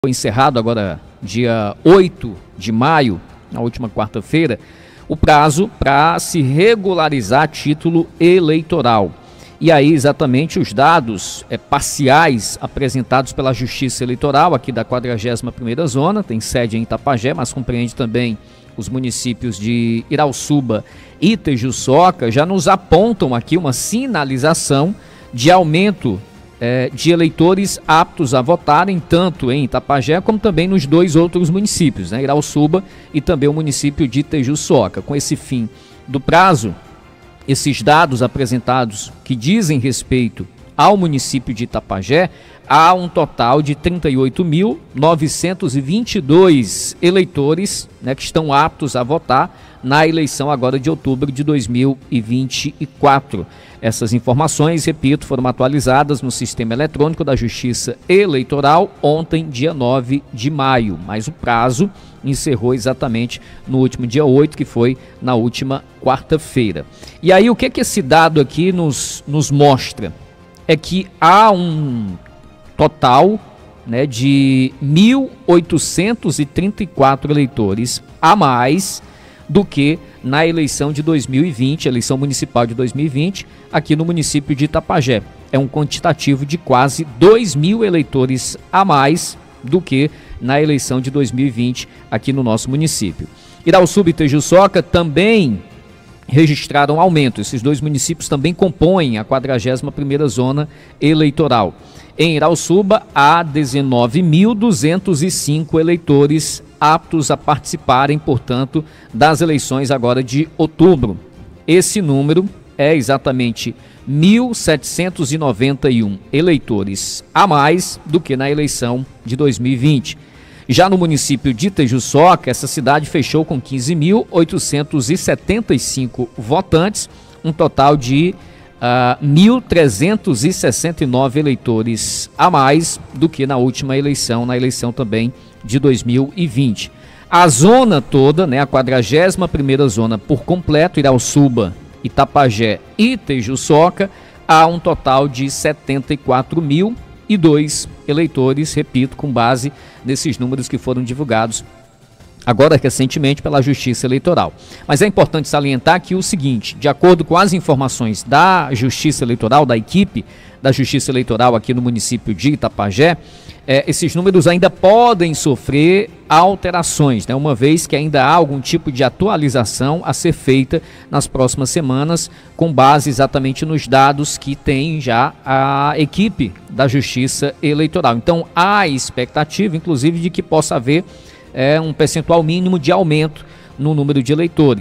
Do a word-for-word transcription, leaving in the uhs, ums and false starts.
Foi encerrado agora dia oito de maio, na última quarta-feira, o prazo para se regularizar título eleitoral. E aí exatamente os dados é, parciais apresentados pela Justiça Eleitoral aqui da quadragésima primeira Zona, tem sede em Itapajé, mas compreende também os municípios de Irauçuba e Tejuçoca, já nos apontam aqui uma sinalização de aumento É, de eleitores aptos a votarem, tanto em Itapajé como também nos dois outros municípios, né, Irauçuba e também o município de Tejuçoca. Com esse fim do prazo, esses dados apresentados que dizem respeito ao município de Itapajé, há um total de trinta e oito mil novecentos e vinte e dois eleitores, né, que estão aptos a votar na eleição agora de outubro de dois mil e vinte e quatro. Essas informações, repito, foram atualizadas no sistema eletrônico da Justiça Eleitoral ontem, dia nove de maio, mas o prazo encerrou exatamente no último dia oito, que foi na última quarta-feira. E aí o que que esse dado aqui nos, nos mostra? É que há um total, né, de mil oitocentos e trinta e quatro eleitores a mais do que na eleição de dois mil e vinte, eleição municipal de dois mil e vinte, aqui no município de Itapajé. É um quantitativo de quase dois mil eleitores a mais do que na eleição de dois mil e vinte aqui no nosso município. Irauçuba e Tejuçoca também registraram aumento. Esses dois municípios também compõem a quadragésima primeira Zona Eleitoral. Em Irauçuba, há dezenove mil duzentos e cinco eleitores aptos a participarem, portanto, das eleições agora de outubro. Esse número é exatamente mil setecentos e noventa e um eleitores a mais do que na eleição de dois mil e vinte. Já no município de Tejuçoca, essa cidade fechou com quinze mil oitocentos e setenta e cinco votantes, um total de uh, mil trezentos e sessenta e nove eleitores a mais do que na última eleição, na eleição também de dois mil e vinte. A zona toda, né, a quadragésima primeira Zona por completo, Irauçuba, Itapajé e Tejuçoca, há um total de setenta e quatro mil e dois eleitores, repito, com base nesses números que foram divulgados agora recentemente pela Justiça Eleitoral. Mas é importante salientar aqui o seguinte: de acordo com as informações da Justiça Eleitoral, da equipe da Justiça Eleitoral aqui no município de Itapajé, é, esses números ainda podem sofrer alterações, né, uma vez que ainda há algum tipo de atualização a ser feita nas próximas semanas, com base exatamente nos dados que tem já a equipe da Justiça Eleitoral. Então há expectativa, inclusive, de que possa haver é, um percentual mínimo de aumento no número de eleitores.